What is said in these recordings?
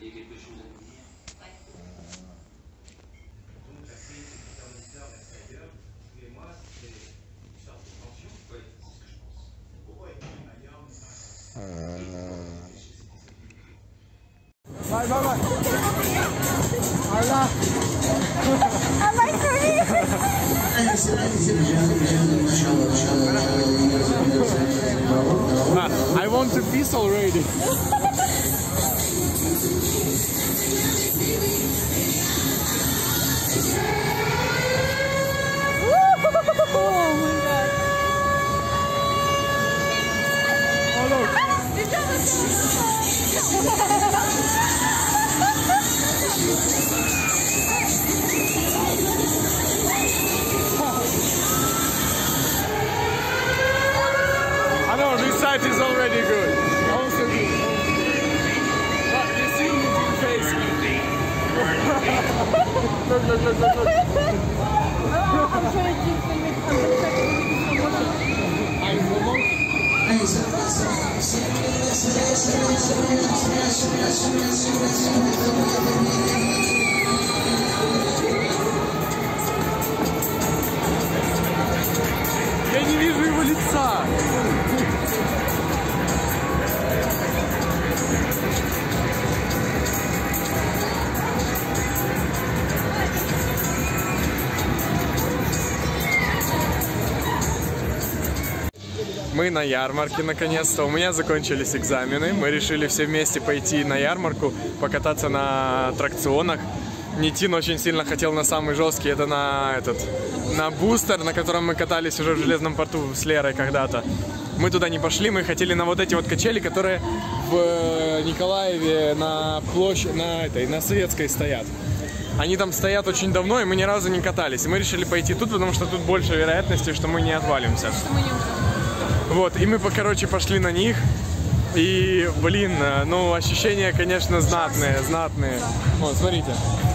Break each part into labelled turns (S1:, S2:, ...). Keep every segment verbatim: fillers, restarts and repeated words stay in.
S1: Bye, bye, bye. Allah.
S2: I like
S1: ah, I want to piss already. I know, this side is already good. Also good. But you see me in face. Look, look, look, look, look.
S2: Oh, I'm trying to keep filming. I'm
S1: I'm promoting. Я не вижу его лица. Мы на ярмарке наконец-то. У меня закончились экзамены. Мы решили все вместе пойти на ярмарку, покататься на аттракционах. Нитин очень сильно хотел на самый жесткий, это на этот, на бустер, на котором мы катались уже в Железном порту с Лерой когда-то. Мы туда не пошли, мы хотели на вот эти вот качели, которые в Николаеве на площади, на этой, на Советской стоят. Они там стоят очень давно, и мы ни разу не катались. И мы решили пойти тут, потому что тут больше вероятности, что мы не отвалимся.
S2: Что мы не
S1: Вот, и мы, короче, пошли на них. И, блин, ну, ощущения, конечно, знатные, знатные. Вот, смотрите.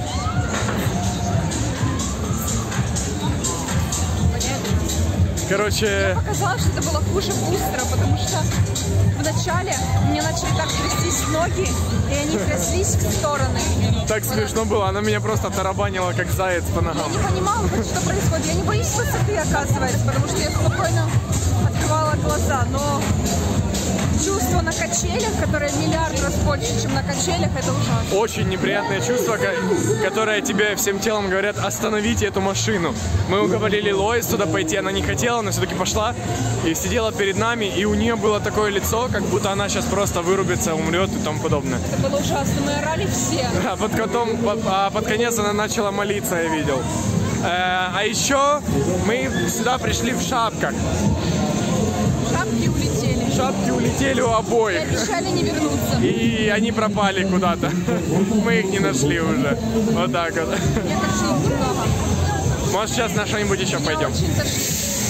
S1: Короче...
S2: Мне показалось, что это было хуже бустера, потому что вначале мне начали так трястись ноги, и они тряслись в стороны.
S1: Так смешно было, она меня просто тарабанила, как заяц по ногам.
S2: Я не понимала, что происходит. Я не боюсь высоты, оказывается, потому что я спокойно открывала глаза, но чувство на качелях, которое миллиард раз больше, чем на качелях, это ужасно.
S1: Очень неприятное чувство, которое тебе всем телом говорят: остановите эту машину. Мы уговорили Лоис туда пойти, она не хотела, но все-таки пошла и сидела перед нами, и у нее было такое лицо, как будто она сейчас просто вырубится, умрет и тому подобное.
S2: Это было ужасно, мы орали все.
S1: А под, потом, под, а под конец она начала молиться, я видел. Э, а еще мы сюда пришли в шапках.
S2: Шапки улетели.
S1: Шапки улетели у обоих.
S2: И обещали не вернуться.
S1: И они пропали куда-то. Мы их не нашли уже. Вот так вот.
S2: Я тошнит немного.
S1: Может, сейчас на что-нибудь еще
S2: Меня
S1: пойдем.
S2: очень тошнит.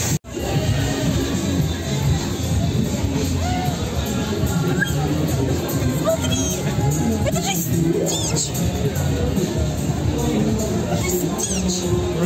S2: Смотри! Это же Стич! Это Стич!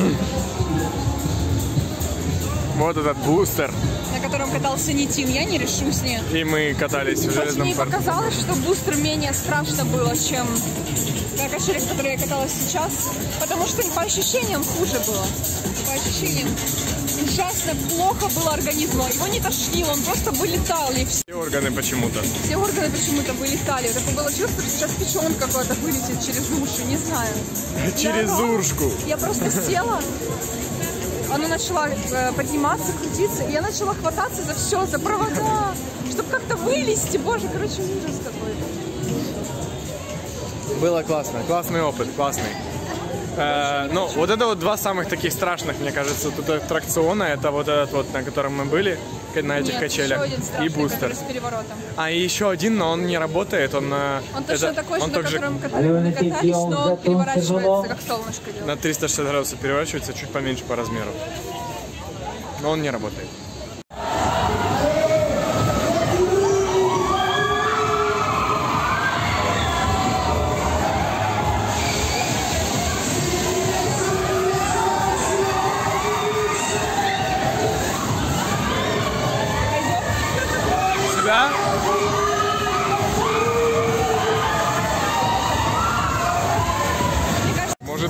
S1: Вот этот бустер.
S2: На котором катался Нитин, я не решусь, нет.
S1: И мы катались в Железном
S2: Мне
S1: порту.
S2: показалось, что бустер менее страшно было, чем на качелях, в которой я каталась сейчас. Потому что по ощущениям хуже было. По ощущениям ужасно плохо было организму. Его не тошнило, он просто вылетал. И все.
S1: Все органы почему-то.
S2: Все органы почему-то вылетали. Такое было чувство, что сейчас печенка какая-то вылетит через уши, не знаю.
S1: Через
S2: Я,
S1: ужку.
S2: Я просто села. Она начала э, подниматься, крутиться, и я начала хвататься за все, за провода, чтобы как-то вылезти. Боже, короче, ужас какой-то.
S1: Было классно. Классный опыт, классный. Э, ну, вот это вот два самых таких страшных, мне кажется, тут аттракциона. Это вот этот вот, на котором мы были, на этих
S2: Нет,
S1: качелях.
S2: еще один страшный,
S1: И бустер.
S2: с переворотом.
S1: А и еще один, но он не работает. Он,
S2: Он точно
S1: это,
S2: такой же,
S1: он
S2: на
S1: также
S2: котором мы катались, но переворачивается, как солнышко делает.
S1: на триста шестьдесят градусов переворачивается, чуть поменьше по размеру. Но он не работает. Сюда?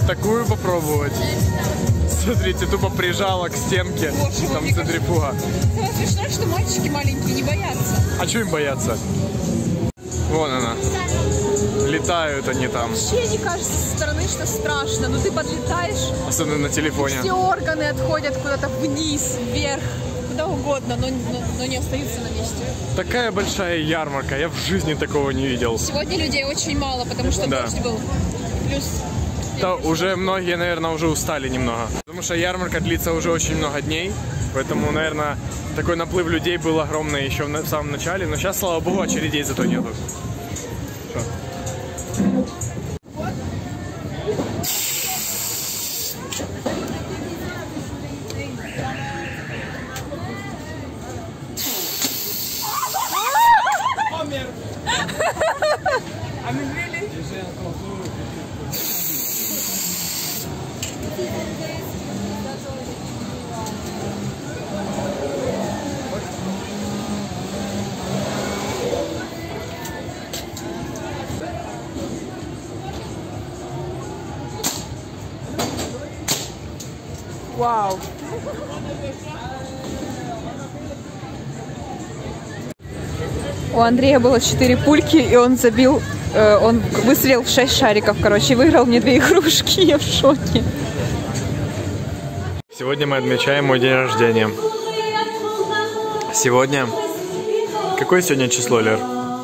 S1: такую попробовать. Смотрите, тупо прижала к стенке.
S2: Боже,
S1: там центрифуга.
S2: Самое смешное, что мальчики маленькие не боятся.
S1: А что им бояться? Вон она. Летают они там.
S2: Вообще не кажется со стороны, что страшно. Но ты подлетаешь.
S1: Особенно на телефоне.
S2: Все органы отходят куда-то вниз, вверх. Куда угодно, но, но, но не остаются на месте.
S1: Такая большая ярмарка. Я в жизни такого не видел.
S2: Сегодня людей очень мало, потому что
S1: да.
S2: дождь был. Плюс...
S1: Да, уже многие, наверное, уже устали немного. Потому что ярмарка длится уже очень много дней. Поэтому, наверное, такой наплыв людей был огромный еще в самом начале. Но сейчас, слава богу, очередей зато нету. Что?
S2: Вау! У Андрея было четыре пульки, и он забил, э, он выстрелил в шесть шариков, короче, и выиграл мне две игрушки. Я в шоке.
S1: Сегодня мы отмечаем мой день рождения. Сегодня... Какое сегодня число, Лер?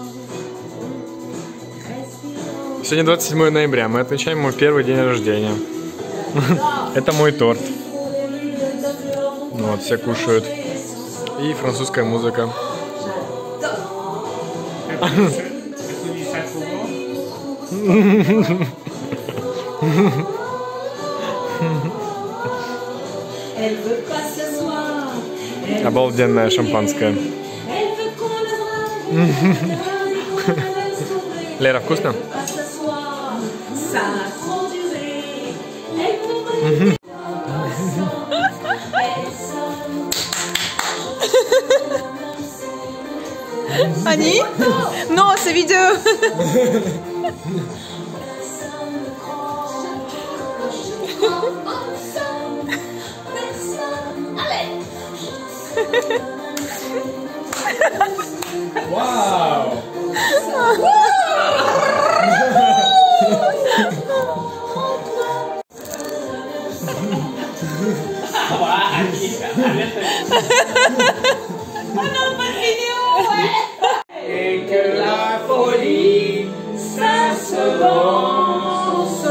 S1: Сегодня двадцать седьмое ноября. Мы отмечаем мой первый день рождения. Это мой торт. Вот, все кушают. И французская музыка. Обалденное шампанское. Лера, вкусно?
S2: Они? Но, c'est vidéo.
S1: Вау!
S3: Et que la folie, ça se lance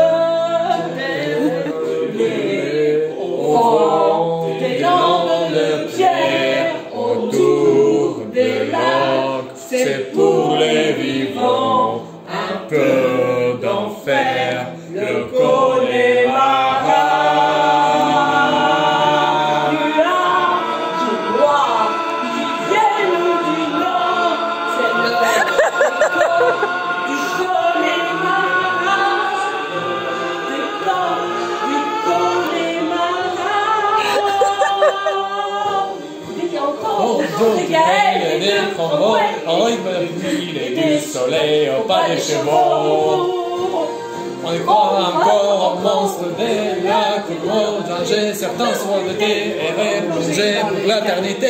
S3: au fond des langues de pierre, autour des lacs, c'est pour les vivants, un peu d'enfer, le Connemara.
S1: En rythme du soleil au pas des chevaux. On y croit encore au monstre des lacs, gros danger, certains sont de thé et réplonger pour l'éternité.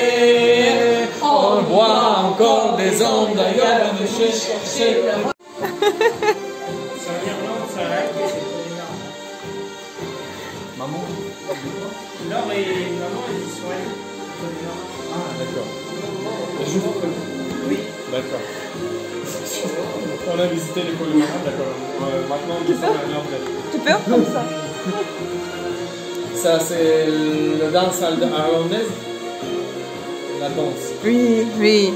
S1: On voit encore des hommes d'ailleurs venus chercher. Maman.
S3: Non, mais maman, elle dit soin.
S1: Ah, d'accord.
S3: Oui.
S1: D'accord. On a visité les Connemara, d'accord. Euh, maintenant, on descend à l'entrée.
S2: Tu peux comme ça?
S1: Ça, c'est la danse hollandaise. La danse.
S2: Oui, oui.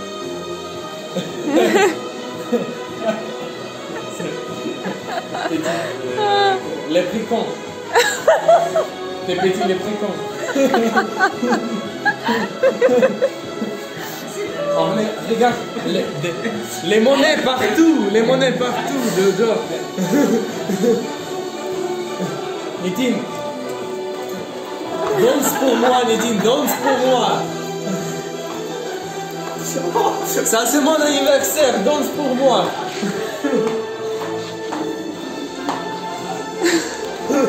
S1: Les pricons. Des petits les pricons. Oh, mais regarde, les, des, les monnaies partout, les monnaies partout, de genre. Nitine, danse pour moi, Nitine, danse pour moi. Ça c'est mon anniversaire, danse pour moi.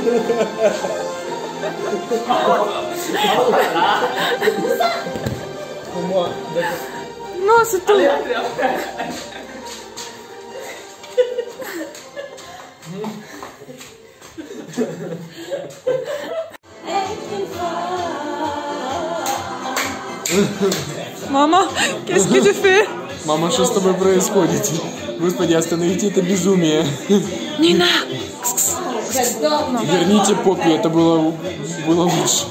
S2: Нос и тут. Мама, qu'est-ce que tu fais?
S1: Мама, что с тобой происходит? Господи, остановите это безумие.
S2: Нина!
S1: Верните Поппи, это было, было лучше.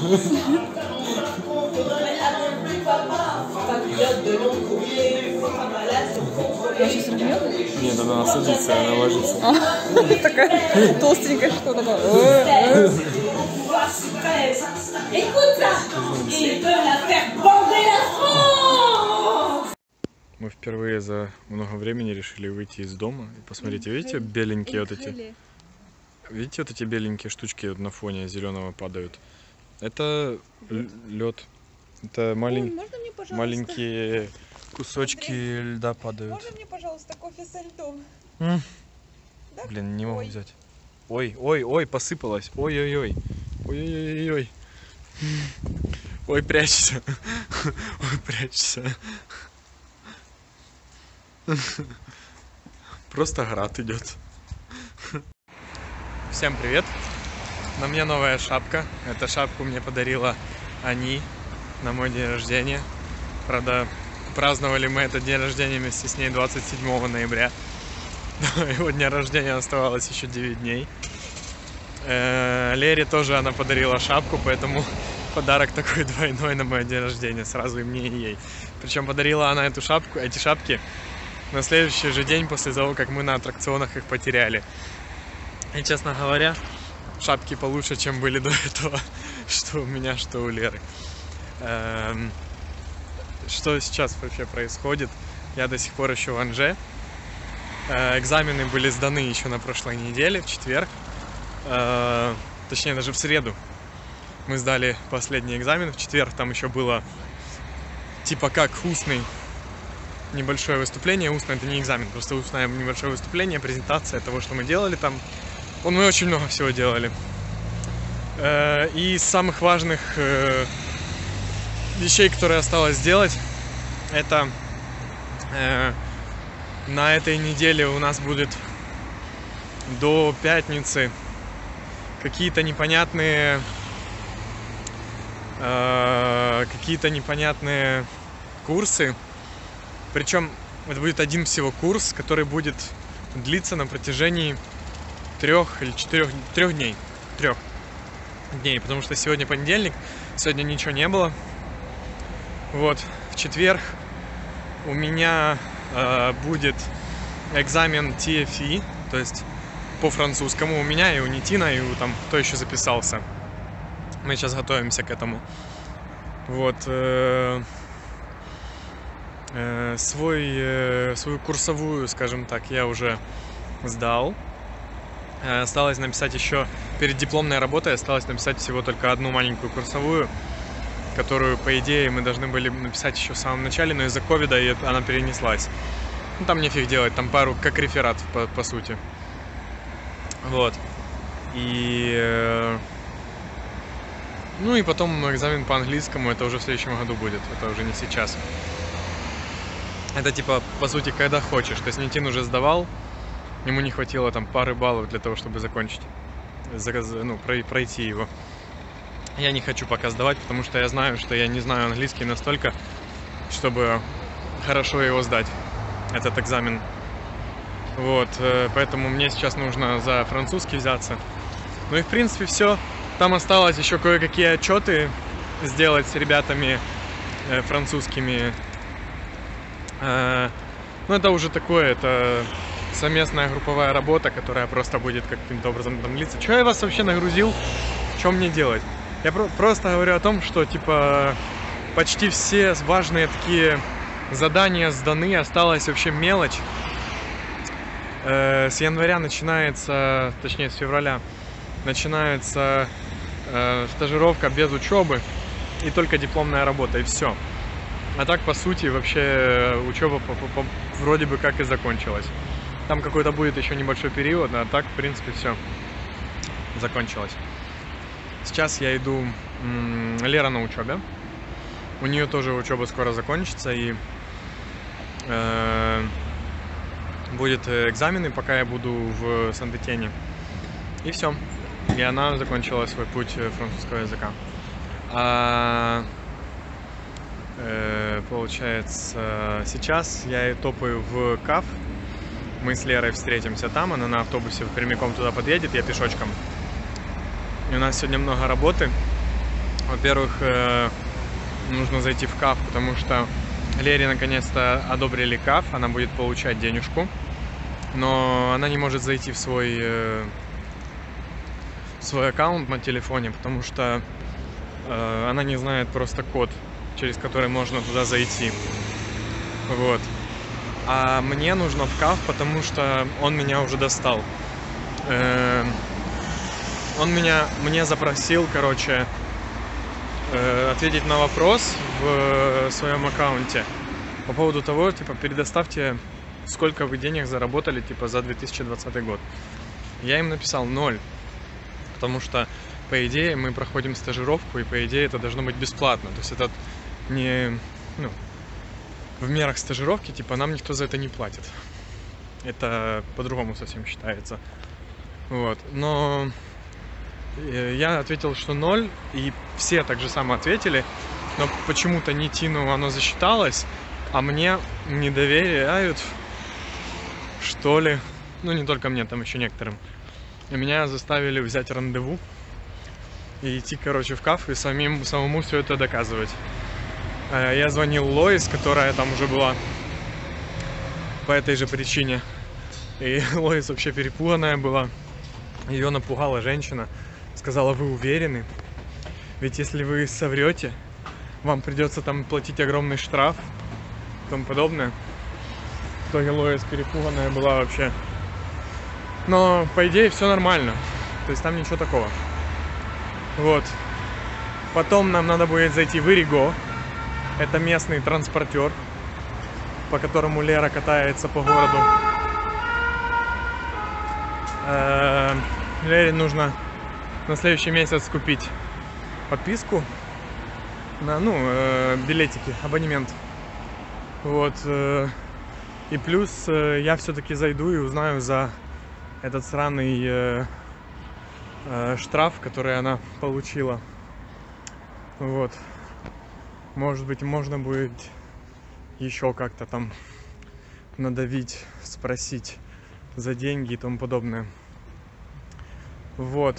S2: Она сейчас рвет?
S1: Нет, она садится, она ложится.
S2: Такая толстенькая, что такое.
S1: Мы впервые за много времени решили выйти из дома. И посмотрите, видите, беленькие вот эти... Видите, вот эти беленькие штучки на фоне зеленого падают? Это лед. Это малень...
S2: Ой,
S1: маленькие кусочки Андрей, льда падают.
S2: Можно мне, пожалуйста, кофе со льдом?
S1: М? Да? Блин, не могу ой. взять. Ой, ой, ой, посыпалось. Ой-ой-ой. Ой-ой-ой. Ой, прячься. Ой, прячься. Просто град идет. Всем привет. На мне новая шапка. Эту шапку мне подарила Ани на мой день рождения. Правда, праздновали мы этот день рождения вместе с ней двадцать седьмого ноября. До его дня рождения оставалось еще девять дней. Лере тоже она подарила шапку, поэтому подарок такой двойной на мой день рождения. Сразу и мне, и ей. Причем подарила она эту шапку, эти шапки на следующий же день после того, как мы на аттракционах их потеряли. И, честно говоря, шапки получше, чем были до этого, что у меня, что у Леры. Эм, что сейчас вообще происходит? Я до сих пор еще в Анже. Э, экзамены были сданы еще на прошлой неделе, в четверг. Э, точнее, даже в среду. Мы сдали последний экзамен. В четверг там еще было типа как устный небольшое выступление. Устное — это не экзамен, просто устное небольшое выступление, презентация того, что мы делали там. Он, мы очень много всего делали. Э, и из самых важных э, вещей, которые осталось сделать, это э, на этой неделе у нас будет до пятницы какие-то непонятные э, какие-то непонятные курсы. Причем это будет один всего курс, который будет длиться на протяжении трех или четырех трех дней. Трех дней, потому что сегодня понедельник, сегодня ничего не было. Вот, в четверг у меня э, будет экзамен ти эф и, то есть по французскому у меня и у Нитина, и у там кто еще записался. Мы сейчас готовимся к этому. Вот. Э, э, свой, э, свою курсовую, скажем так, я уже сдал. Э, осталось написать еще, перед дипломной работой осталось написать всего только одну маленькую курсовую, которую, по идее, мы должны были написать еще в самом начале, но из-за ковида она перенеслась. Ну, там нефиг делать, там пару, как реферат, по, по сути. Вот. И... Э, ну и потом экзамен по английскому, это уже в следующем году будет, это уже не сейчас. Это типа, по сути, когда хочешь. То есть Нитин уже сдавал, ему не хватило там пары баллов для того, чтобы закончить, ну, пройти его. Я не хочу пока сдавать, потому что я знаю, что я не знаю английский настолько, чтобы хорошо его сдать, этот экзамен. Вот, поэтому мне сейчас нужно за французский взяться. Ну и в принципе все. Там осталось еще кое-какие отчеты сделать с ребятами э, французскими. Э, ну это уже такое, это совместная групповая работа, которая просто будет каким-то образом там длиться. Че я вас вообще нагрузил? Что мне делать? Я про- просто говорю о том, что типа почти все важные такие задания сданы, осталась вообще мелочь. Э, с января начинается, точнее с февраля, начинается э, стажировка без учебы и только дипломная работа, и все. А так, по сути, вообще учеба по, по, по, вроде бы как и закончилась. Там какой-то будет еще небольшой период, а так, в принципе, все. закончилась. Сейчас я иду, Лера на учебе. У нее тоже учеба скоро закончится, и э, будет экзамены, пока я буду в Сент-Этьене. И все. И она закончила свой путь французского языка. А, э, получается, сейчас я топаю в Каф. Мы с Лерой встретимся там, она на автобусе прямиком туда подъедет, я пешочком. И у нас сегодня много работы. Во-первых, э, нужно зайти в Каф, потому что Лере наконец-то одобрили Каф, она будет получать денежку. Но она не может зайти в свой, э, свой аккаунт на телефоне, потому что э, она не знает просто код, через который можно туда зайти. Вот. А мне нужно в Каф, потому что он меня уже достал. Э, он меня, мне запросил, короче, э, ответить на вопрос в своем аккаунте по поводу того, типа, предоставьте, сколько вы денег заработали, типа, за две тысячи двадцатый год. Я им написал ноль, потому что, по идее, мы проходим стажировку, и, по идее, это должно быть бесплатно. То есть это не... Ну, в мерах стажировки, типа, нам никто за это не платит. Это по-другому совсем считается. Вот. Но я ответил, что ноль, и все так же само ответили, но почему-то не Тину оно засчиталось, а мне не доверяют, что ли. Ну, не только мне, там еще некоторым. И меня заставили взять рандеву и идти, короче, в Каф и самим, самому все это доказывать. Я звонил Лоис, которая там уже была по этой же причине. И Лоис вообще перепуганная была. Ее напугала женщина. Сказала: вы уверены? Ведь если вы соврете, вам придется там платить огромный штраф и тому подобное. В итоге Лоис перепуганная была вообще. Но, по идее, все нормально. То есть там ничего такого. Вот. Потом нам надо будет зайти в Ириго. Это местный транспортер, по которому Лера катается по городу. Лере нужно на следующий месяц купить подписку на, ну, билетики, абонемент. Вот. И плюс я все-таки зайду и узнаю за этот сраный штраф, который она получила. Вот. Может быть, можно будет еще как-то там надавить, спросить за деньги и тому подобное. Вот.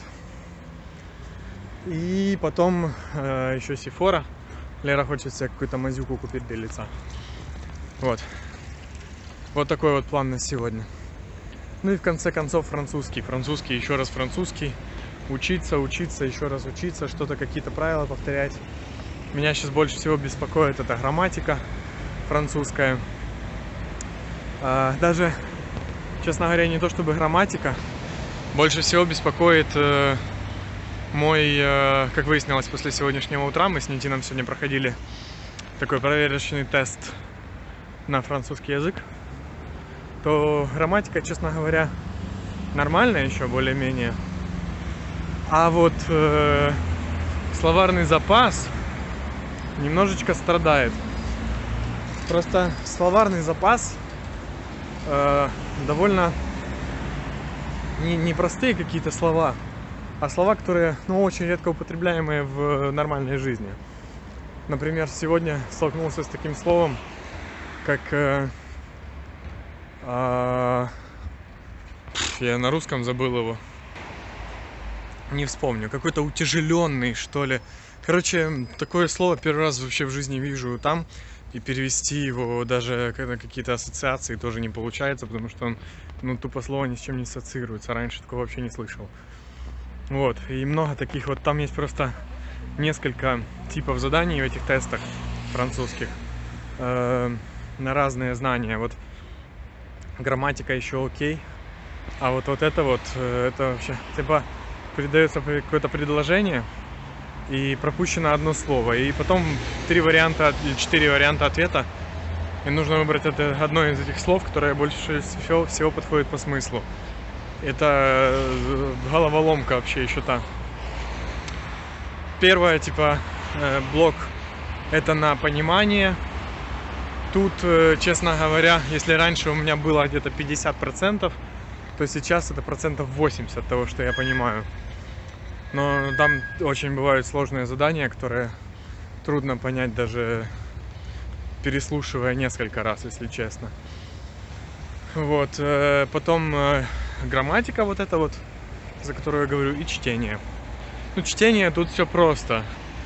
S1: И потом э, еще Сефора. Лера хочет себе какую-то мазюку купить для лица. Вот. Вот такой вот план на сегодня. Ну и в конце концов французский. Французский, еще раз французский. Учиться, учиться, еще раз учиться, что-то, какие-то правила повторять. Меня сейчас больше всего беспокоит эта грамматика французская. А, даже, честно говоря, не то чтобы грамматика. Больше всего беспокоит э, мой, э, как выяснилось после сегодняшнего утра, мы с Нитином сегодня проходили такой проверочный тест на французский язык. То грамматика, честно говоря, нормальная еще, более-менее. А вот э, словарный запас немножечко страдает. Просто словарный запас э, довольно не, не простые какие-то слова, а слова, которые, ну, очень редко употребляемые в нормальной жизни. Например, сегодня столкнулся с таким словом, как э, э, я на русском забыл его, не вспомню, какой-то утяжеленный, что ли. Короче, такое слово первый раз вообще в жизни вижу там, и перевести его даже на какие-то ассоциации тоже не получается, потому что он, ну, тупо слово ни с чем не ассоциируется. Раньше такого вообще не слышал. Вот, и много таких вот, там есть просто несколько типов заданий в этих тестах французских э, на разные знания. Вот грамматика еще окей, а вот, вот это вот, э, это вообще, типа, передается какое-то предложение, и пропущено одно слово, и потом три варианта или четыре варианта ответа, и нужно выбрать это одно из этих слов, которое больше всего, всего подходит по смыслу. Это головоломка вообще еще та. Первое, типа, блок это на понимание. Тут, честно говоря, если раньше у меня было где-то пятьдесят процентов, то сейчас это процентов восемьдесят того, что я понимаю. Но там очень бывают сложные задания, которые трудно понять, даже переслушивая несколько раз, если честно. Вот, потом грамматика вот эта вот, за которую я говорю, и чтение. Ну, чтение тут все просто.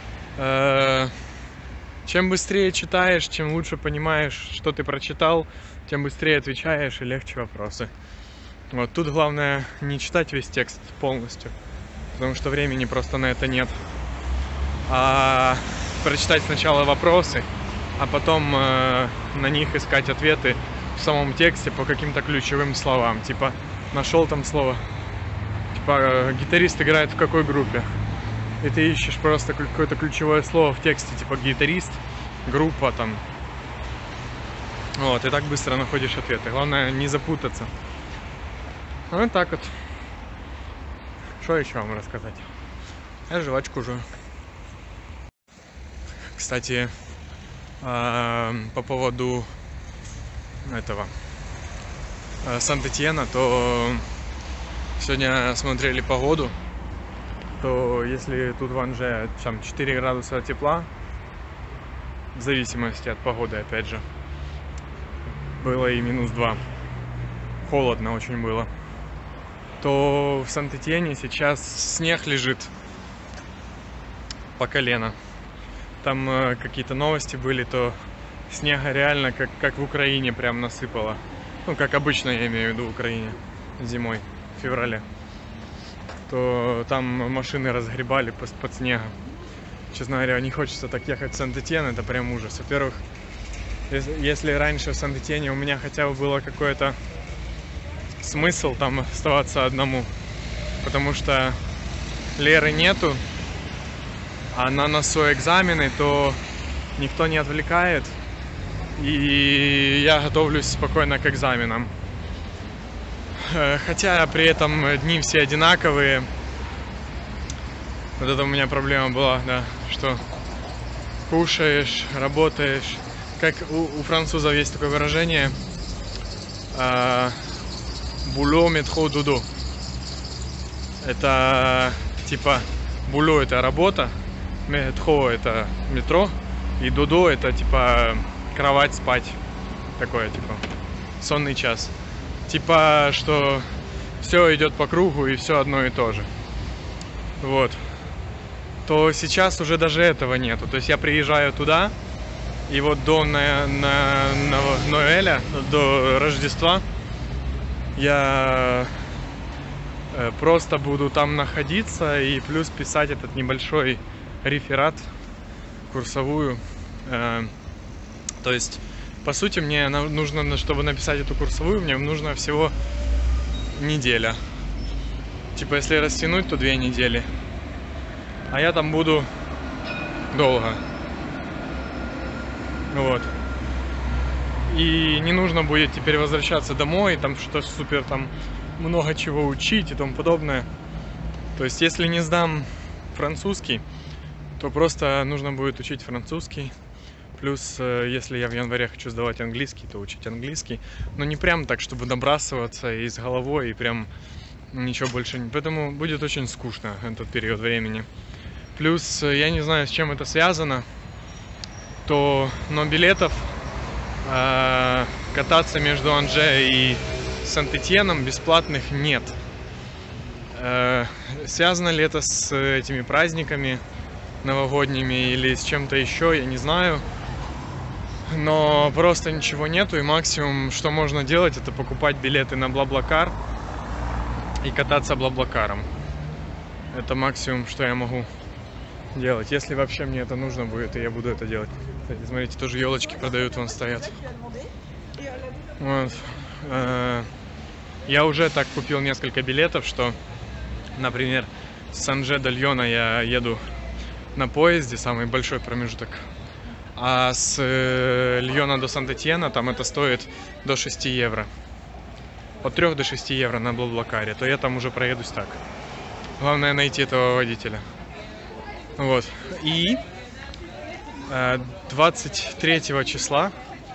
S1: Чем быстрее читаешь, чем лучше понимаешь, что ты прочитал, тем быстрее отвечаешь и легче вопросы. Вот тут главное не читать весь текст полностью, потому что времени просто на это нет. А прочитать сначала вопросы, а потом э, на них искать ответы в самом тексте по каким-то ключевым словам. Типа, нашел там слово, типа, гитарист играет в какой группе? И ты ищешь просто какое-то ключевое слово в тексте, типа гитарист, группа там. Вот, и так быстро находишь ответы. Главное не запутаться. Вот так вот. Что еще вам рассказать? Я жвачку жую. Кстати, по поводу этого Сан-Этьена, то сегодня смотрели погоду. То если тут в Анже там четыре градуса тепла, в зависимости от погоды, опять же, было и минус два, холодно очень было, то в Сан-Этьене сейчас снег лежит по колено. Там э, какие-то новости были, то снега реально как, как в Украине прям насыпало. Ну, как обычно, я имею в виду в Украине зимой, в феврале. То там машины разгребали под, под снегом. Честно говоря, не хочется так ехать в Сан-Этьен, это прям ужас. Во-первых, если, если раньше в Сан-Этьене у меня хотя бы было какой-то смысл там оставаться одному, потому что Леры нету, а на носу экзамены, то никто не отвлекает, и я готовлюсь спокойно к экзаменам. Хотя при этом дни все одинаковые. Вот это у меня проблема была, да, что кушаешь, работаешь. Как у, у французов есть такое выражение «було, метро, дудо». Это типа було — это работа, метро — это метро, и дудо — это типа кровать, спать. Такое типа сонный час. Типа, что все идет по кругу и все одно и то же. Вот. То сейчас уже даже этого нету. То есть я приезжаю туда, и вот до на, на, на Ноэля, до Рождества, я просто буду там находиться и плюс писать этот небольшой реферат, курсовую. То есть, по сути, мне нужно, чтобы написать эту курсовую, мне нужно всего неделя. Типа, если растянуть, то две недели. А я там буду долго. Вот. И не нужно будет теперь возвращаться домой, там что супер, там много чего учить и тому подобное. То есть, если не сдам французский, то просто нужно будет учить французский. Плюс, если я в январе хочу сдавать английский, то учить английский. Но не прям так, чтобы набрасываться и с головой, и прям ничего больше не... Поэтому будет очень скучно этот период времени. Плюс, я не знаю, с чем это связано, то... Но билетов э, кататься между Анже и Сан-Этьеном бесплатных нет. Э, связано ли это с этими праздниками новогодними или с чем-то еще, я не знаю. Но просто ничего нету, и максимум, что можно делать, это покупать билеты на Блаблакар и кататься Блаблакаром. Это максимум, что я могу делать. Если вообще мне это нужно будет, и я буду это делать. Кстати, смотрите, тоже елочки продают, вон стоят. Вот. Я уже так купил несколько билетов, что, например, с Анже до Льона я еду на поезде, самый большой промежуток. А с Льона до Сан-Этьена там это стоит до шести евро. от трёх до шести евро на Блаблакаре, то я там уже проедусь так. Главное найти этого водителя. Вот. И двадцать третьего числа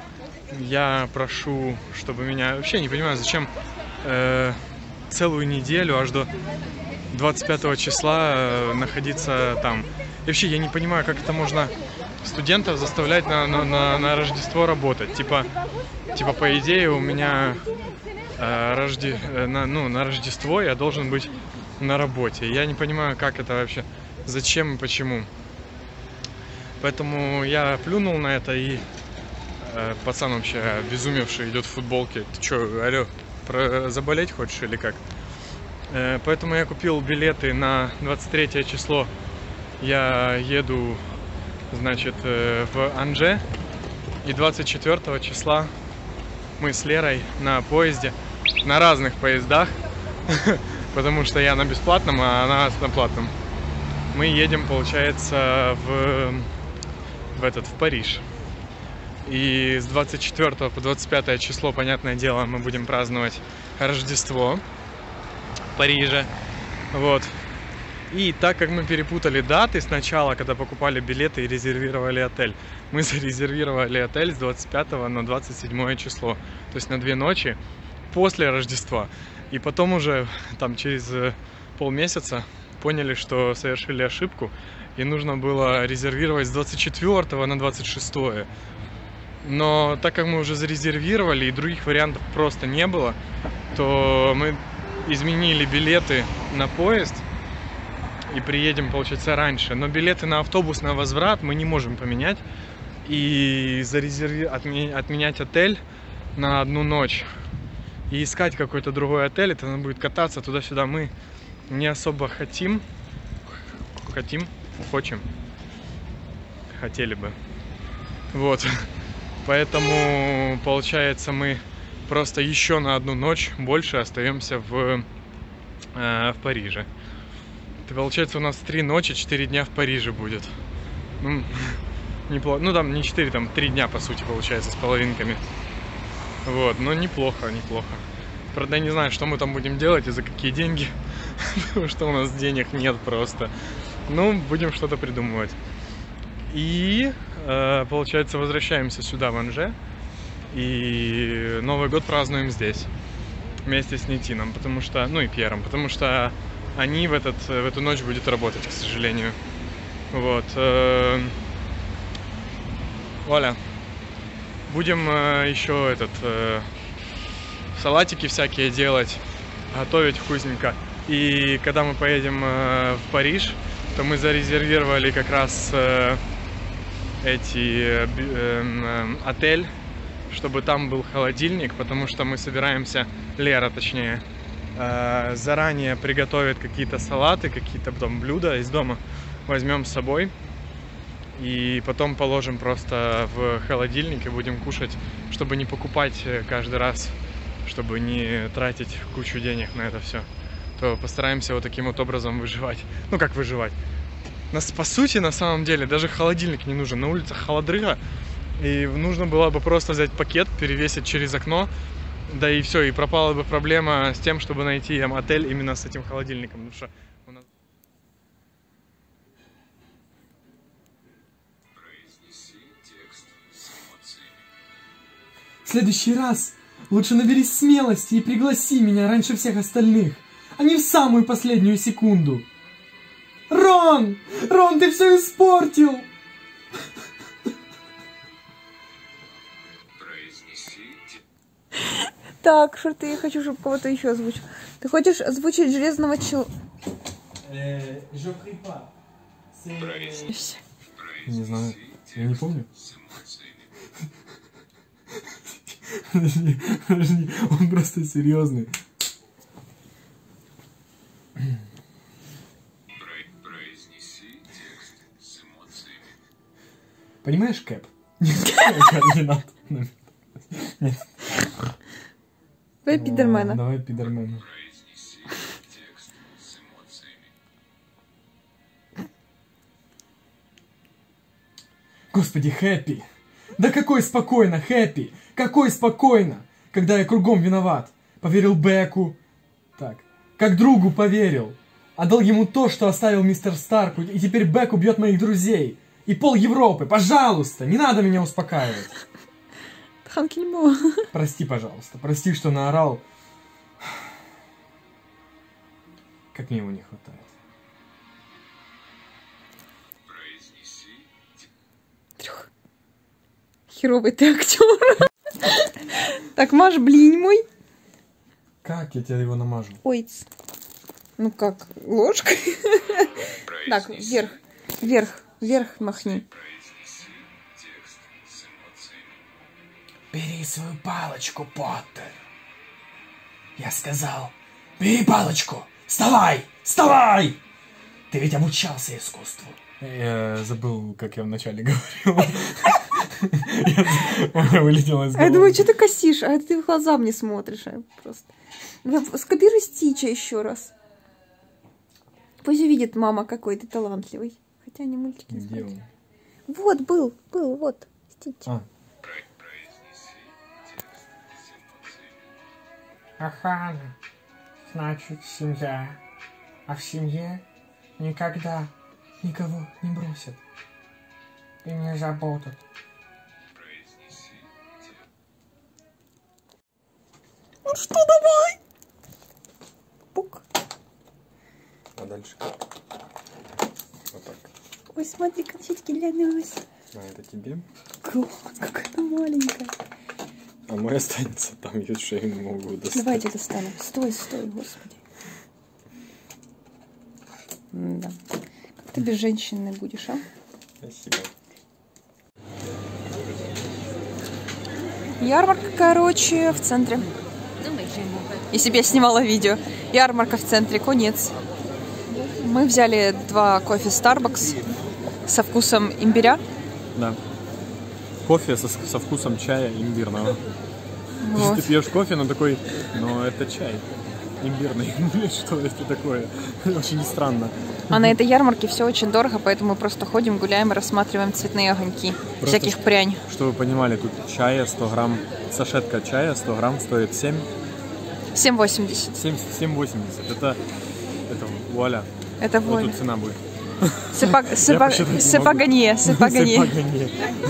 S1: я прошу, чтобы меня... Вообще не понимаю, зачем э, целую неделю, аж до двадцать пятого числа э, находиться там. И вообще я не понимаю, как это можно студентов заставлять на, на, на, на Рождество работать. Типа, типа по идее у меня э, рожде... э, на, ну, на Рождество я должен быть на работе. Я не понимаю, как это вообще, зачем и почему. Поэтому я плюнул на это, и э, пацан вообще обезумевший идет в футболке. Ты чё, алё, про... заболеть хочешь или как? Э, поэтому я купил билеты на двадцать третье число. Я еду, значит, э, в Анже. И двадцать четвёртого числа мы с Лерой на поезде, на разных поездах, потому что я на бесплатном, а она на платном. Мы едем, получается, в, в этот, в Париж. И с двадцать четвёртого по двадцать пятое число, понятное дело, мы будем праздновать Рождество в Париже. Вот. И так как мы перепутали даты сначала, когда покупали билеты и резервировали отель, мы зарезервировали отель с двадцать пятого на двадцать седьмое число. То есть на две ночи после Рождества. И потом уже там через полмесяца поняли, что совершили ошибку, и нужно было резервировать с двадцать четвёртого на двадцать шестое. Но так как мы уже зарезервировали и других вариантов просто не было, то мы изменили билеты на поезд и приедем, получается, раньше. Но билеты на автобус на возврат мы не можем поменять и зарезерви... отме... отменять отель на одну ночь и искать какой-то другой отель. Это надо будет кататься туда-сюда. Мы не особо хотим, хотим, хочем, хотели бы, вот, поэтому, получается, мы просто еще на одну ночь больше остаемся в, э, в Париже. Это, получается, у нас три ночи, четыре дня в Париже будет, ну, неплохо, ну, там не четыре, там три дня, по сути, получается, с половинками, вот, но неплохо, неплохо. Правда, я не знаю, что мы там будем делать и за какие деньги, потому что у нас денег нет просто. Ну, будем что-то придумывать. И, э, получается, возвращаемся сюда, в Анже. И Новый год празднуем здесь. Вместе с Нитином, потому что... Ну и Пьером, потому что они в, этот, в эту ночь будут работать, к сожалению. Вот. Э, Оля. Будем э, еще этот... Э, салатики всякие делать, готовить вкусненько. И когда мы поедем э, в Париж, то мы зарезервировали как раз э, эти э, э, отель, чтобы там был холодильник, потому что мы собираемся, Лера точнее, э, заранее приготовит какие-то салаты, какие-то потом блюда из дома, возьмем с собой и потом положим просто в холодильник и будем кушать, чтобы не покупать каждый раз, чтобы не тратить кучу денег на это все, то постараемся вот таким вот образом выживать. Ну как выживать? Нас, по сути, на самом деле, даже холодильник не нужен. На улице холодрыга, и нужно было бы просто взять пакет, перевесить через окно, да и все, и пропала бы проблема с тем, чтобы найти там отель именно с этим холодильником. Потому что у нас...
S4: Произнеси текст с эмоциями.
S5: В следующий раз лучше наберись смелости и пригласи меня раньше всех остальных, а не в самую последнюю секунду. Рон! Рон, ты все испортил!
S4: Произнеси
S2: Так, что ты, я хочу, чтобы кого-то еще озвучил. Ты хочешь озвучить Железного Человека?
S1: Не знаю, я не помню.
S5: Подожди, подожди, он просто серьезный.
S4: Произнеси текст с эмоциями.
S5: Понимаешь, Кэп? Не надо.
S2: Давай Пидермена.
S5: Давай Пидермена.
S4: Произнеси текст с эмоциями.
S5: Господи, Хэппи! Да какой спокойно, Хэппи! Какой спокойно, когда я кругом виноват. Поверил Беку. Так. Как другу поверил. Отдал ему то, что оставил мистер Старк. И теперь Бек убьет моих друзей. И пол Европы. Пожалуйста, не надо меня успокаивать. Прости, пожалуйста. Прости, что наорал. Как мне его не хватает.
S4: Произнеси
S2: Трюх. Херовый ты актер. Так, мажь блинь мой.
S5: Как я тебе его намажу?
S2: Ой. Ну как, ложкой? Так, вверх, вверх, вверх махни.
S4: произнеси текст с эмоциями.
S5: Бери свою палочку, Поттер. Я сказал, бери палочку. Вставай, вставай. Ты ведь обучался искусству. Я забыл, как я вначале говорил. Я вылетела из
S2: А я
S5: головы.
S2: думаю, что ты косишь, а ты в глаза мне смотришь. а Просто. Скопируй Стича еще раз. Пусть увидит мама, какой ты талантливый. Хотя они мультики не
S5: Где
S2: смотрят.
S5: он?
S2: Вот, был, был, вот, Стич.
S5: А.
S4: Произнеси текст с эмоциями.
S5: Охрана. Значит, семья. А в семье никогда никого не бросят. И не забудут.
S4: Произнеси текст.
S2: Ну что, давай? Пук.
S1: А дальше как? Вот так.
S2: Ой, смотри, конфетки для нас.
S1: А это тебе?
S2: Класс, какая-то маленькая.
S1: А мой останется там, я же не могу достать.
S2: Давайте достанем. Стой, стой, господи. Да. Как ты без женщины будешь, а?
S1: Спасибо.
S2: Ярмарка, короче, в центре. Если бы я снимала видео. Ярмарка в центре, конец. Мы взяли два кофе Starbucks со вкусом имбиря.
S1: Да. Кофе со, со вкусом чая имбирного. То
S2: Вот.
S1: есть ты пьешь кофе, но такой, но это чай. Имбирный. Что это такое? Очень странно.
S2: А на этой ярмарке все очень дорого, поэтому мы просто ходим, гуляем и рассматриваем цветные огоньки.
S1: Просто
S2: всяких
S1: ш-
S2: прянь.
S1: Чтобы вы понимали, тут чая сто грамм, сашетка чая сто грамм стоит семь,
S2: семь восемьдесят.
S1: семь, семь восемьдесят. Это, это вуаля.
S2: Это
S1: Вот
S2: воля.
S1: тут цена будет.
S2: Сыпа-
S1: Я
S2: сыпа-
S1: посчитать не
S2: Сыпаганье,
S1: могу.
S2: сыпаганье.
S1: Сыпаганье.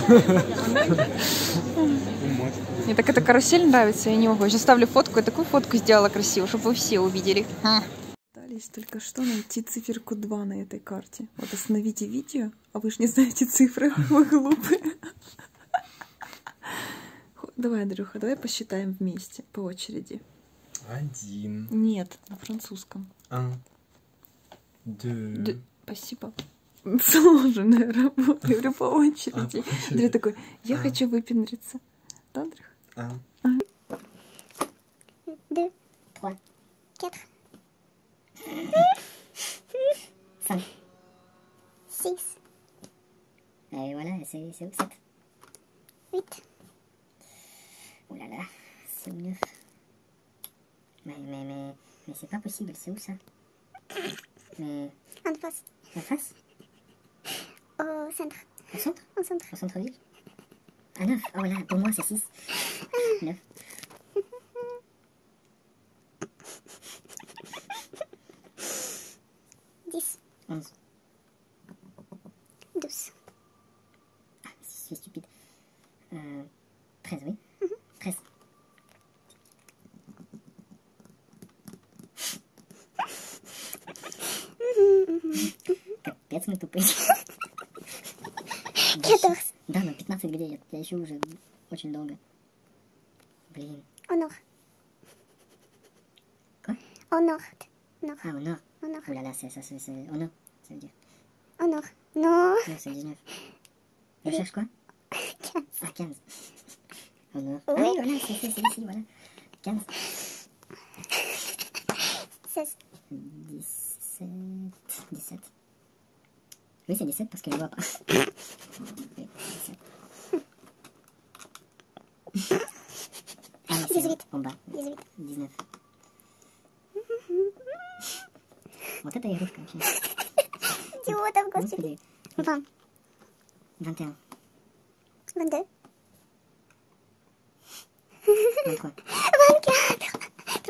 S2: Мне так эта карусель нравится, я не могу. Я сейчас ставлю фотку, я такую фотку сделала красивую, чтобы вы все увидели. Пытались только что найти циферку два на этой карте. Вот остановите видео, а вы же не знаете цифры, вы глупые. Давай, Андрюха, давай посчитаем вместе, по очереди.
S1: Один.
S2: Нет, на французском.
S1: Un. Deux.
S2: Д- Спасибо. Сложная работа, говорю, по очереди. Андрей такой, я хочу выпендриться. Да, Андрюха?
S1: Un.
S6: deux, trois, quatre, cinq, six. Et voilà, c'est c'est où sept? huit. Oh là là, c'est où neuf? Mais, mais, mais, mais c'est pas possible, c'est où ça? Mais... En face. En face? Au centre. Au centre? Au centre. Au centre-ville? Ah, neuf. Oh là, pour moi c'est six. neuf. dix. onze. douze. Ah, c'est stupide. Euh, treize, oui. treize. Капец, мы тупые. quatorze. Да, но пятнадцать где? Я, я ищу уже очень долго. Блин.
S7: Au nord.
S6: Quoi?
S7: Au nord. Nord.
S6: Ah, au nord.
S7: Au nord.
S6: Oh là là, c'est ça, c'est... c'est- Au nord, ça veut dire.
S7: Au nord. Non.
S6: Non, c'est dix-neuf. Je cherche quoi? Ah, quinze. Au nord.
S7: Oui.
S6: Ah oui, voilà, c'est c'est- c'est ici, voilà. quinze.
S7: seize.
S6: dix-sept. dix-sept. Oui, c'est dix-sept parce que je vois pas. Oui, dix-sept. Ah, oui, c'est
S7: dix-huit.
S6: en bas.
S7: dix-huit.
S6: dix-neuf. Вот это игрушка вообще.
S7: Идиотов, господи.
S6: Господи.
S7: vingt.
S6: vingt et un.
S7: vingt-deux.
S6: vingt-trois.
S7: vingt-quatre. Trop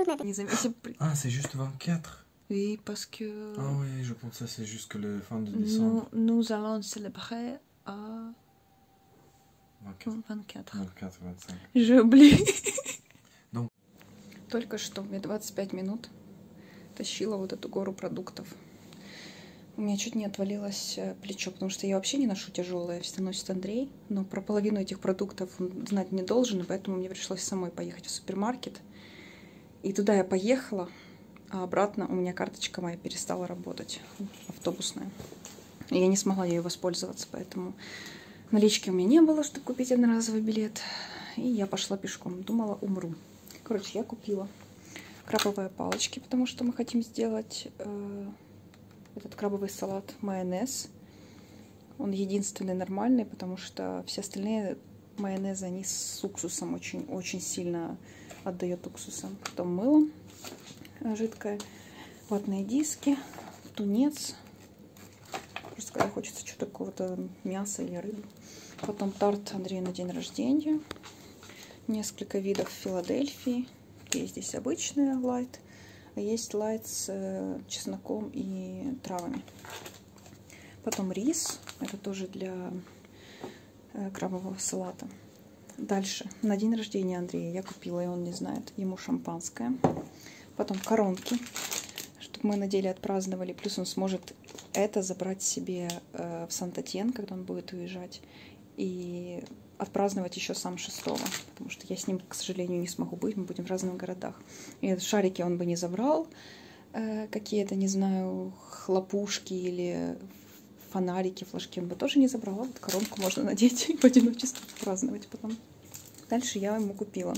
S7: on a des...
S2: Не заметил.
S1: Ah, c'est juste vingt-quatre.
S2: Oui, parce que
S1: Ah oui, je pensais c'est juste que le fin de
S2: nous,
S1: décembre.
S2: nous allons célébrer à
S1: vingt-quatre,
S2: vingt-quatre.
S1: vingt-quatre, vingt-cinq.
S2: Жубли.
S1: Ну.
S2: Только что мне двадцать пять минут тащила вот эту гору продуктов. У меня чуть не отвалилось плечо, потому что я вообще не ношу тяжелое, все носит Андрей. Но про половину этих продуктов он знать не должен, и поэтому мне пришлось самой поехать в супермаркет. И туда я поехала, а обратно у меня карточка моя перестала работать, автобусная. И я не смогла ею воспользоваться, поэтому налички у меня не было, чтобы купить одноразовый билет. И я пошла пешком, думала, умру. Короче, я купила крабовые палочки, потому что мы хотим сделать э, этот крабовый салат майонез. Он единственный нормальный, потому что все остальные майонезы, они с уксусом очень-очень сильно отдает уксусом. Потом мыло жидкое, ватные диски, тунец. Просто когда хочется что-то какого-то мяса или рыбы. Потом торт Андрея на день рождения. Несколько видов Филадельфии. Есть здесь обычные лайт, а есть лайт с э, чесноком и травами. Потом рис. Это тоже для э, крабового салата. Дальше. На день рождения Андрея я купила, и он не знает, ему шампанское. Потом коронки, чтобы мы на деле отпраздновали. Плюс он сможет это забрать себе э, в Сент-Этьен, когда он будет уезжать. И отпраздновать еще сам шестого, потому что я с ним, к сожалению, не смогу быть, мы будем в разных городах. И шарики он бы не забрал, э, какие-то, не знаю, хлопушки или фонарики, флажки он бы тоже не забрал, а вот коронку можно надеть и в одиночестве праздновать потом. Дальше я ему купила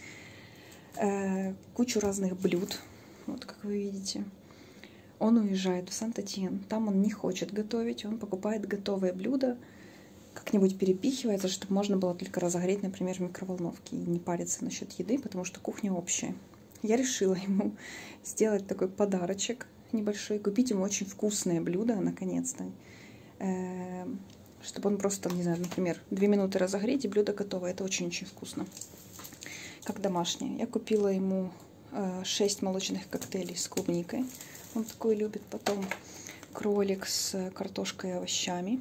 S2: э, кучу разных блюд, вот как вы видите. Он уезжает в Сент-Этьен, там он не хочет готовить, он покупает готовые блюда, как-нибудь перепихивается, чтобы можно было только разогреть, например, в микроволновке и не париться насчет еды, потому что кухня общая. Я решила ему сделать такой подарочек небольшой, купить ему очень вкусное блюдо, наконец-то, чтобы он просто, не знаю, например, две минуты разогреть, и блюдо готово. Это очень-очень вкусно, как домашнее. Я купила ему шесть молочных коктейлей с клубникой, он такой любит. Потом кролик с картошкой и овощами.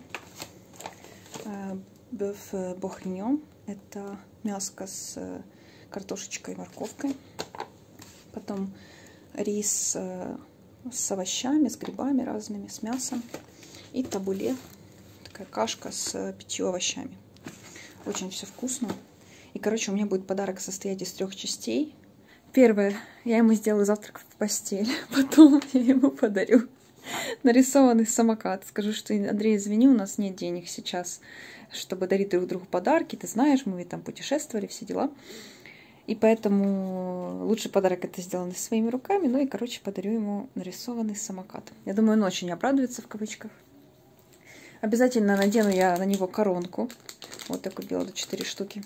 S2: Бёв бохриньон, это мяско с картошечкой и морковкой. Потом рис с овощами, с грибами разными, с мясом. И табуле, такая кашка с пятью овощами. Очень все вкусно. И, короче, у меня будет подарок состоять из трех частей. Первое, я ему сделаю завтрак в постель. Потом я ему подарю нарисованный самокат. Скажу, что, Андрей, извини, у нас нет денег сейчас, чтобы дарить друг другу подарки. Ты знаешь, мы ведь там путешествовали, все дела. И поэтому лучший подарок это сделанный своими руками. Ну и, короче, подарю ему нарисованный самокат. Я думаю, он очень обрадуется, в кавычках. Обязательно надену я на него коронку. Вот я купила до четыре штуки.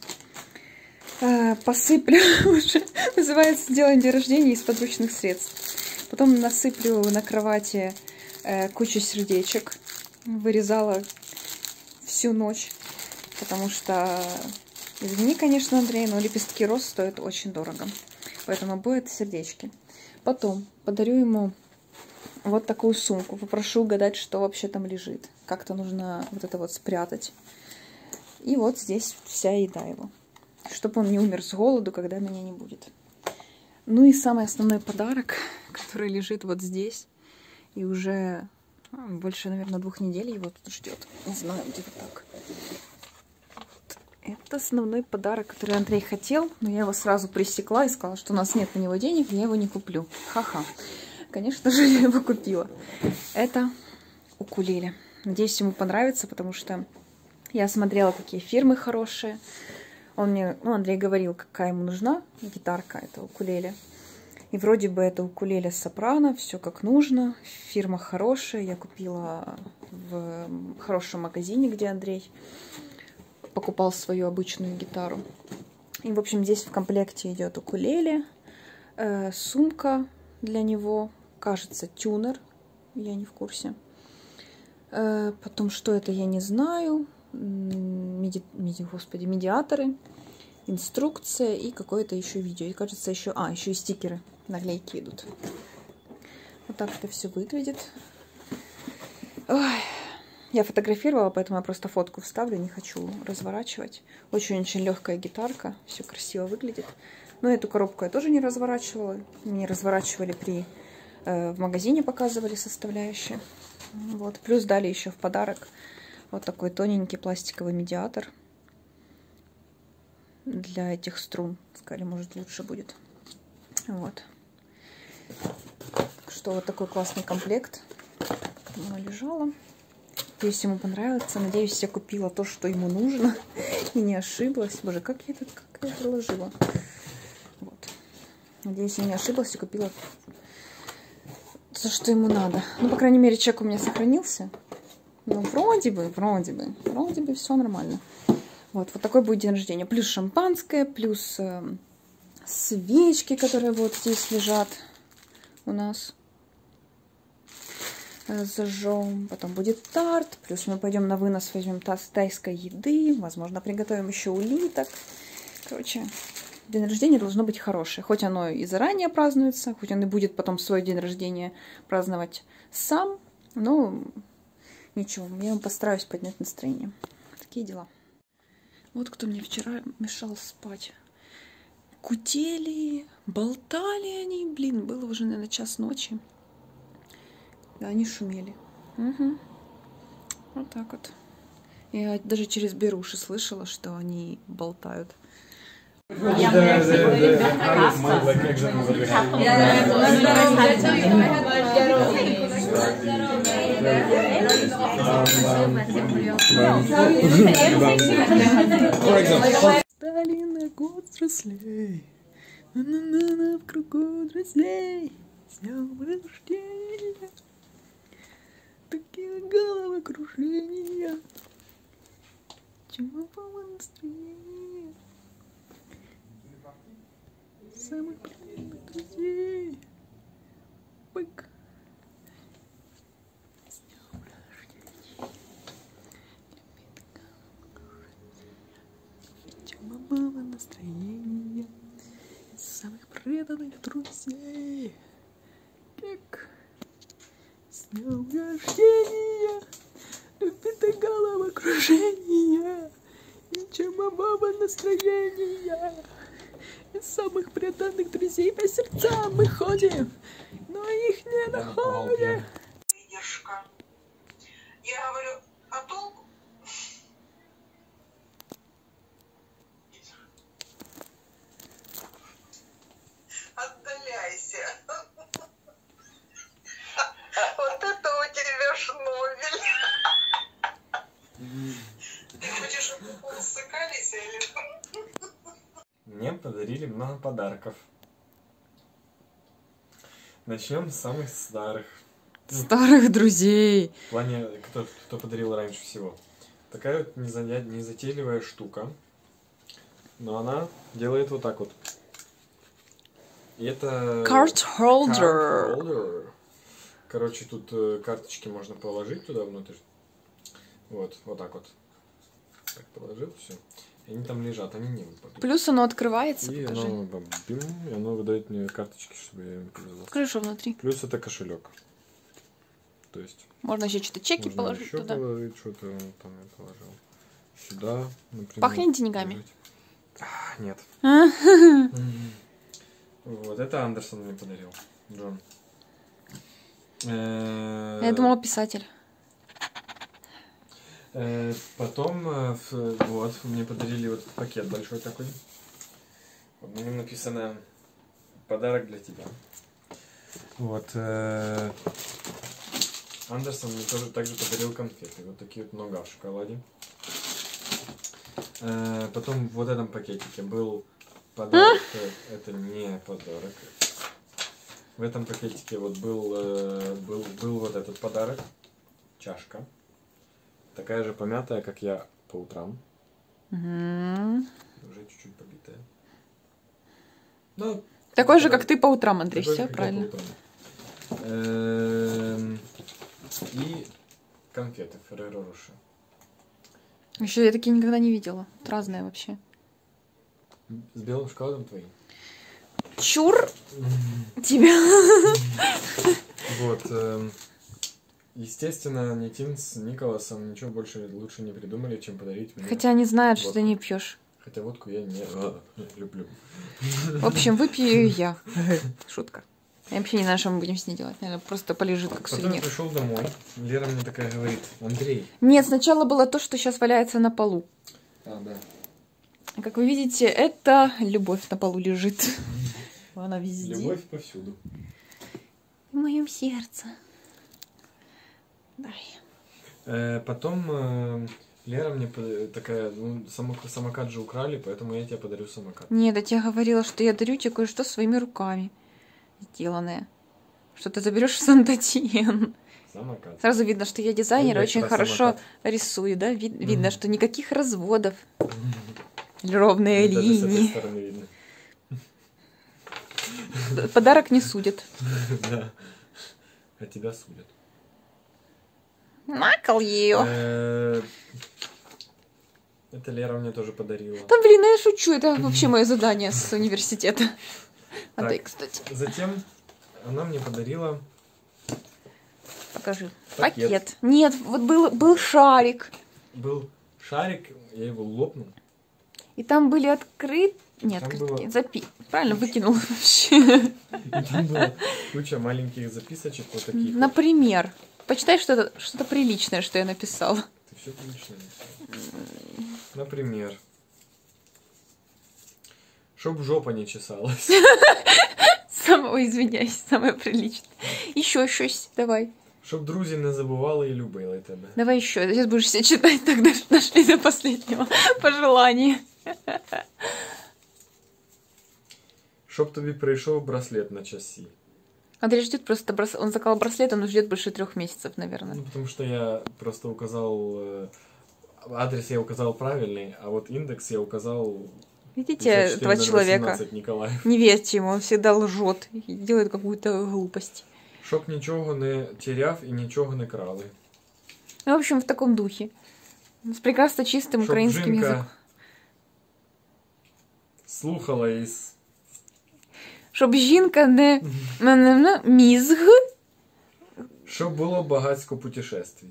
S2: Посыплю уже. Называется «Делаем день рождения из подручных средств». Потом насыплю на кровати э, кучу сердечек. Вырезала всю ночь, потому что, извини, конечно, Андрей, но лепестки роз стоят очень дорого. Поэтому будет сердечки. Потом подарю ему вот такую сумку. Попрошу угадать, что вообще там лежит. Как-то нужно вот это вот спрятать. И вот здесь вся еда его. Чтобы он не умер с голоду, когда меня не будет. Ну и самый основной подарок, который лежит вот здесь. И уже а, больше, наверное, двух недель его тут ждет. Не знаю, где-то так. Вот. Это основной подарок, который Андрей хотел. Но я его сразу пресекла и сказала, что у нас нет на него денег, я его не куплю. Ха-ха. Конечно же, я его купила. Это укулеле. Надеюсь, ему понравится, потому что я смотрела, какие фирмы хорошие. Он мне, ну, Андрей говорил, какая ему нужна гитарка, это укулеле. И вроде бы это укулеле сопрано, все как нужно. Фирма хорошая, я купила в хорошем магазине, где Андрей покупал свою обычную гитару. И, в общем, здесь в комплекте идет укулеле, э, сумка для него, кажется, тюнер, я не в курсе. Э, потом, что это, я не знаю. Меди... Меди... Господи, медиаторы, инструкция и какое-то еще видео. И кажется, еще... А, еще и стикеры, наклейки идут. Вот так это все выглядит. Ой. Я фотографировала, поэтому я просто фотку вставлю, не хочу разворачивать. Очень-очень легкая гитарка, все красиво выглядит. Но эту коробку я тоже не разворачивала. Мне разворачивали при... Э, в магазине показывали составляющие. Вот. Плюс дали еще в подарок вот такой тоненький пластиковый медиатор для этих струн. Сказали, может, лучше будет. Вот. Так что вот такой классный комплект. Там она лежала. Надеюсь, ему понравится. Надеюсь, я купила то, что ему нужно. И не ошиблась. Боже, как я это, как я это ложила. Вот. Надеюсь, я не ошиблась и купила то, что ему надо. Ну, по крайней мере, чек у меня сохранился. Ну, вроде бы, вроде бы. Вроде бы все нормально. Вот, вот такой будет день рождения. Плюс шампанское, плюс э, свечки, которые вот здесь лежат у нас. Зажжем, потом будет тарт, плюс мы пойдем на вынос, возьмем таз тайской еды, возможно, приготовим еще улиток. Короче, день рождения должно быть хорошее, хоть оно и заранее празднуется, хоть он и будет потом свой день рождения праздновать сам, но ничего, я постараюсь поднять настроение. Такие дела. Вот кто мне вчера мешал спать. Кутели, болтали они, блин, было уже, наверное, час ночи. Да, они шумели. Угу. Вот так вот. Я даже через беруши слышала, что они болтают. Стали на год взрослей, на-на-на-на, в кругу друзей, с днем рождения. Такие головокружения, чумового настроения, самых приятных друзей. Бык. С днем рождения. Чумового настроения, самых преданных друзей. Как? С днем рождения, любит головокружения, и чумового настроения, из самых преданных друзей по сердцам мы ходим, но их не находим.
S8: Выдержка. Я говорю, а толку? Отдаляйся. Вот это у тебя шнобель. Ты хочешь, чтобы мы ссыкались или...
S1: Мне подарили много подарков. Начнем с самых старых.
S2: Старых друзей.
S1: В плане, кто, кто подарил раньше всего. Такая вот незатейливая штука. Но она делает вот так вот. И это...
S2: Card holder.
S1: Card holder. Короче, тут э, карточки можно положить туда внутрь. Вот, вот так вот. Так, положил, все. И они там лежат, они не выпадут.
S2: Плюс оно открывается,
S1: и
S2: покажи.
S1: оно, бам, бим, и оно выдает мне карточки, чтобы я им пользовался.
S2: Покажи, что внутри.
S1: Плюс это кошелек. То есть...
S2: Можно еще что-то чеки
S1: можно
S2: положить
S1: еще
S2: туда.
S1: положить, что-то там я положил. Сюда, например.
S2: Пахнет деньгами?
S1: А, нет. Вот, это Андерсон мне подарил. Джон.
S2: Я думала, писатель.
S1: Потом, вот, мне подарили вот пакет большой такой. Вот на нем написано «Подарок для тебя». Вот. Андерсон мне тоже также подарил конфеты. Вот такие вот нога в шоколаде. Потом в вот этом пакетике был подарок. Это не подарок. В этом пакетике вот был, был, был вот этот подарок. Чашка. Такая же помятая, как я по утрам.
S2: Угу.
S1: Уже чуть-чуть побитая. Ну,
S2: такой же, как ты по утрам, Андрей.
S1: Такой
S2: Все
S1: же, как
S2: правильно.
S1: я по утрам. Эм, И конфеты Ferrero Rocher.
S2: Еще я такие никогда не видела. Разные вообще.
S1: С белым шоколадом твоим.
S2: Чур тебя.
S1: Вот. эм, Естественно, Нитин с Николасом ничего больше лучше не придумали, чем подарить мне.
S2: Хотя они знают, что
S1: водку.
S2: ты не пьешь.
S1: Хотя водку я не а, люблю.
S2: В общем, выпью ее я. Шутка. Я вообще не знаю, что мы будем с ней делать. Наверное, просто полежит как
S1: Потом я
S2: сувенир.
S1: пришел домой. Лера мне такая говорит: Андрей.
S2: Нет, сначала было то, что сейчас валяется на полу.
S1: А, да.
S2: Как вы видите, это любовь на полу лежит. Она везде.
S1: Любовь повсюду.
S2: В моем сердце. Дай.
S1: Э, потом э, Лера мне под- такая, ну, самок- самокат же украли, поэтому я тебе подарю самокат.
S2: Нет, я тебе говорила, что я дарю тебе кое-что своими руками сделанное. Что ты заберешь в Сан-Татьен.
S1: Самокат.
S2: Сразу видно, что я дизайнер,
S1: Ну,
S2: очень
S1: про
S2: хорошо
S1: самокат.
S2: рисую, да? Вид- видно, что никаких разводов. Ровные
S1: Даже с этой
S2: линии.
S1: стороны видно.
S2: Подарок не судят.
S1: Да. А тебя судят.
S2: Накол ее.
S1: Э, Это Лера мне тоже подарила.
S2: Да блин, ну я шучу, это вообще мое задание с университета. А
S1: Так.
S2: ты, кстати,
S1: Затем она мне подарила
S2: покажи.
S1: Пакет.
S2: Пакет. Нет, вот был, был шарик.
S1: был шарик, я его лопнул.
S2: И там были открыты... Нет,
S1: Там
S2: открыты-
S1: было-
S2: нет, запи... Правильно, выкинул вообще.
S1: И там была куча маленьких записочек вот таких. вот.
S2: Например, почитай что-то что приличное, что я написала.
S1: Ты все отлично написала. Например. Чтоб жопа не чесалась.
S2: Самого, извиняюсь, самое приличное. Еще, еще, давай.
S1: Щоб друзі не забували і любили тебе.
S2: Давай еще. Сейчас будешь все читать, тогда дошли до последнего пожелания.
S1: Щоб тобі прийшов браслет на часі.
S2: Андрей ждет просто браслет. Он заказал браслет, он ждет больше трех месяцев, наверное.
S1: Ну, потому что я просто указал... э, Адрес я указал правильный, а вот индекс я указал...
S2: Видите
S1: пятьдесят четыре
S2: этого
S1: ноль
S2: человека?
S1: восемнадцать, Николаев.
S2: Не верьте ему, он всегда лжет и делает какую-то глупость.
S1: Щоб нічого не теряв і нічого не крали.
S2: Ну, в общем, в таком духе. С прекрасно чистым
S1: Щоб
S2: украинским
S1: жінка
S2: языком.
S1: слухала і... с-
S2: Щоб жінка не... не- не- не- мізг.
S1: Щоб було багатько путешествий.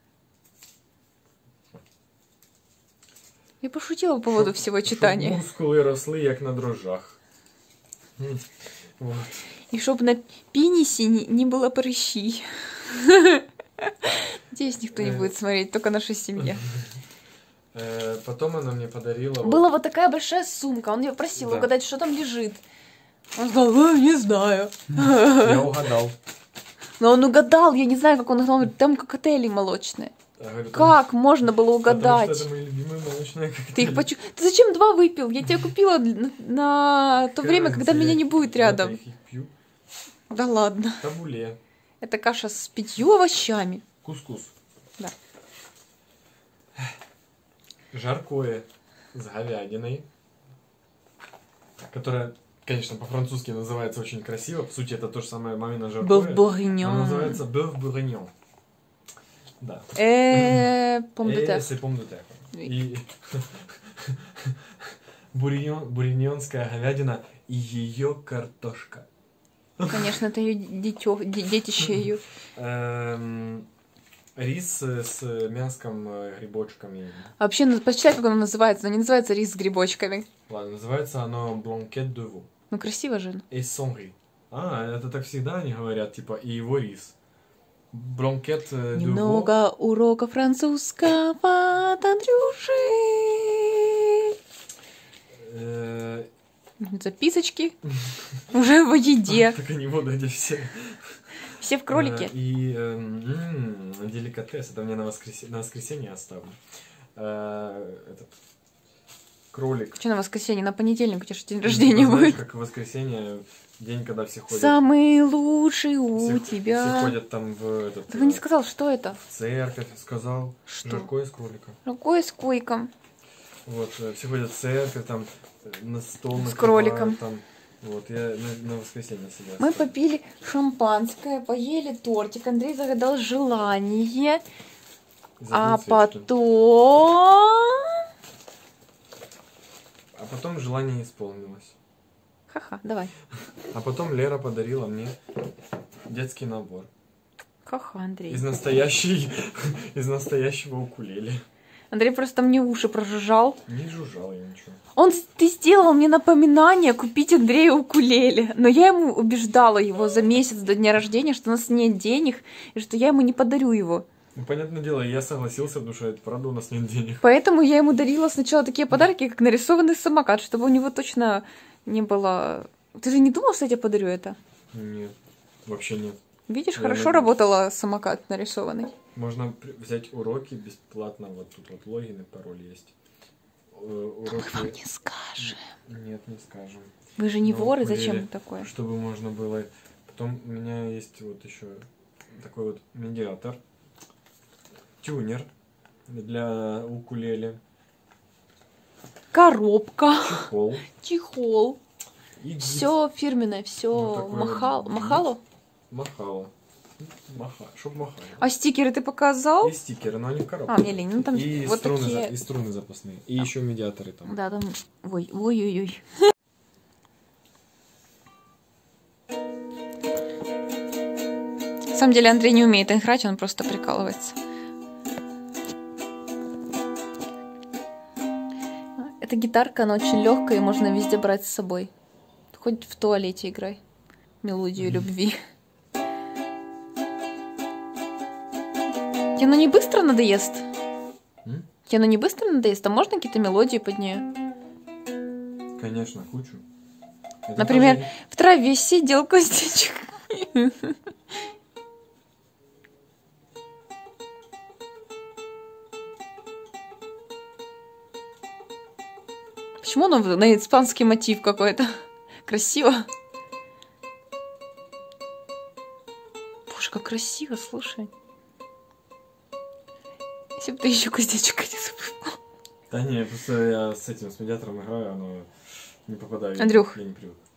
S2: Я пошутила по поводу
S1: Щоб-
S2: всего
S1: щоб
S2: читания.
S1: мускули росли, як на дрожжах. М, Вот.
S2: И чтоб на пенисе не, не было прыщей. Надеюсь, никто не
S1: Э.
S2: будет смотреть, только наша семья.
S1: Э, Потом она мне подарила... вот-
S2: Была вот такая большая сумка, он ее просил
S1: Да.
S2: угадать, что там лежит. Он сказал, «Ой, не знаю.
S1: Я угадал.
S2: Но он угадал, я не знаю, как он угадал, он говорит, там коктейли молочные.
S1: Я говорю,
S2: Как можно было
S1: Потому
S2: угадать?
S1: что это мои любимые молочные коктейли.
S2: Ты их почу... Ты зачем два выпил? Я тебе купила на, на то
S1: Какая
S2: время,
S1: разница,
S2: когда меня
S1: я-
S2: не будет
S1: я
S2: рядом.
S1: их пью.
S2: Да ладно.
S1: Табуле.
S2: Это каша с пятью овощами.
S1: Кускус.
S2: Да.
S1: Жаркое с говядиной. Которое, конечно, по-французски называется очень красиво. В сути, это то же самое мамино жаркое.
S2: Бœuf
S1: Оно
S2: bourguignon.
S1: называется бœuf bourguignon. Да.
S2: Э, пом де
S1: Et
S2: терre.
S1: c'est pomme de terre.
S2: Oui.
S1: И буриньон, буриньонская говядина и ее картошка.
S2: Конечно, это ее дитё, де- детище ее.
S1: Эм, Рис с мяском, э, грибочками.
S2: А вообще, ну, почитай, как оно называется. Оно не называется рис с грибочками.
S1: Ладно, называется оно бланкет de veau.
S2: Ну, красиво же.
S1: Et son riz. А, это так всегда они говорят, типа, и его рис. Бланкет э, de veau.
S2: Немного урока французского от Андрюши.
S1: Э,
S2: Записочки. Уже в еде.
S1: Так они вот эти все.
S2: Все в кролике.
S1: Э, И эм, м, деликатес. Это мне на, воскрес... на воскресенье оставлю. Э, Этот кролик.
S2: Что на воскресенье? На понедельник у тебя же день
S1: Ну,
S2: рождения
S1: знаешь,
S2: будет.
S1: как воскресенье, день, когда все ходят.
S2: Самый лучший у
S1: все,
S2: тебя.
S1: Все ходят там в этот.
S2: Ты не
S1: э,
S2: сказал, что это?
S1: в церковь, сказал.
S2: Что?
S1: Жаркое с кроликом.
S2: Рукой с койком.
S1: Вот, э, все ходят в церковь, там э, на стол
S2: С
S1: накрывают,
S2: кроликом.
S1: Там, вот, я на, на воскресенье себя
S2: Мы
S1: оставлю.
S2: попили шампанское, поели тортик. Андрей загадал желание.
S1: Забыл
S2: А
S1: цвет, что ли?
S2: потом...
S1: А потом желание исполнилось.
S2: Ха-ха, давай.
S1: А потом Лера подарила мне детский набор.
S2: Ха-ха, Андрей.
S1: Из настоящей, из настоящего укулеле.
S2: Андрей просто мне уши прожужжал.
S1: Не жужжал я ничего.
S2: Он, ты сделал мне напоминание купить Андрею укулеле. Но я ему убеждала его за месяц до дня рождения, что у нас нет денег, и что я ему не подарю его.
S1: Ну, понятное дело, я согласился, потому что это правда у нас нет денег.
S2: Поэтому я ему дарила сначала такие подарки, как нарисованный самокат, чтобы у него точно не было... Ты же не думал, что я тебе подарю это?
S1: Нет, вообще нет.
S2: Видишь,
S1: Я
S2: хорошо
S1: надеюсь.
S2: работала самокат нарисованный.
S1: Можно при- взять уроки бесплатно, вот тут вот логин и пароль есть. Э, Уроки...
S2: Мы вам не скажем.
S1: Нет, не скажем.
S2: Вы же не
S1: На
S2: воры,
S1: укулеле,
S2: зачем такое?
S1: Чтобы можно было... Потом у меня есть вот еще такой вот медиатор, тюнер для укулеле,
S2: Коробка,
S1: чехол
S2: чехол.
S1: и гид.
S2: Все фирменное, все
S1: Вот такой
S2: махал,
S1: вот
S2: махало.
S1: Махало. Маха, чтоб махало.
S2: А стикеры ты показал?
S1: И стикеры, но они в коробке.
S2: А, мне лень, ну там
S1: и,
S2: вот
S1: струны,
S2: такие.
S1: за- и струны запасные. И еще медиаторы там.
S2: Да, там. Ой, ой-ой-ой. На самом деле Андрей не умеет играть, он просто прикалывается. Эта гитарка, она очень легкая, и можно везде брать с собой. Хоть в туалете играй. Мелодию любви. Тебе оно не быстро надоест?
S1: М?
S2: Тебе оно не быстро надоест? А можно какие-то мелодии под нее?
S1: Конечно, кучу. Это
S2: Например,
S1: тоже-
S2: в траве сидел Костячок. Почему он на испанский мотив какой-то? Красиво. Боже, как красиво, слушай. Если бы ты еще Костячка не забыл.
S1: Да не, просто я с этим, с медиатором играю, оно не попадает.
S2: Андрюх.
S1: Я не привык.